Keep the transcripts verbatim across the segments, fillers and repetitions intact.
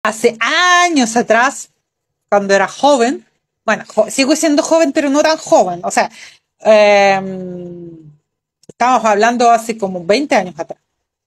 Hace años atrás, cuando era joven, bueno, jo- sigo siendo joven, pero no tan joven, o sea, eh, estamos hablando hace como veinte años atrás.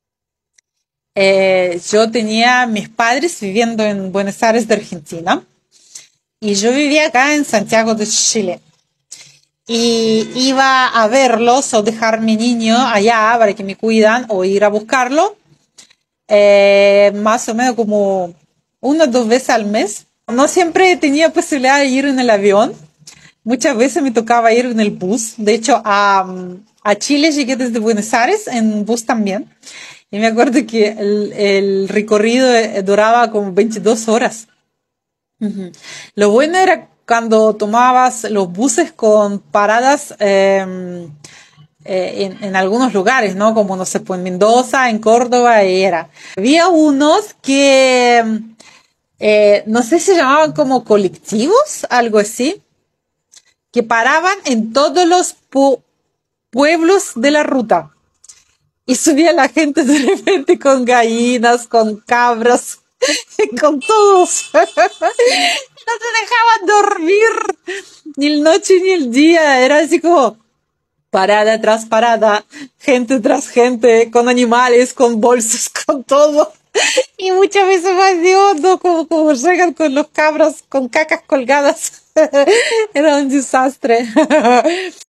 Eh, yo tenía mis padres viviendo en Buenos Aires de Argentina y yo vivía acá en Santiago de Chile. Y iba a verlos o dejar mi niño allá para que me cuidan o ir a buscarlo, eh, más o menos como una o dos veces al mes. No siempre tenía posibilidad de ir en el avión. Muchas veces me tocaba ir en el bus. De hecho, a, a Chile llegué desde Buenos Aires en bus también. Y me acuerdo que el, el recorrido eh, duraba como veintidós horas. Ujú. Lo bueno era cuando tomabas los buses con paradas eh, eh, en, en algunos lugares, ¿no? Como, no sé, pues en Mendoza, en Córdoba, y era. Había unos que, eh, no sé si se llamaban como colectivos, algo así, que paraban en todos los pu- pueblos de la ruta. Y subía la gente de repente con gallinas, con cabras, con todos. No te dejaban dormir ni el noche ni el día. Era así como parada tras parada, gente tras gente, con animales, con bolsos, con todo. Y muchas veces más de hondo, como, como llegan con los cabros, con cacas colgadas. Era un desastre.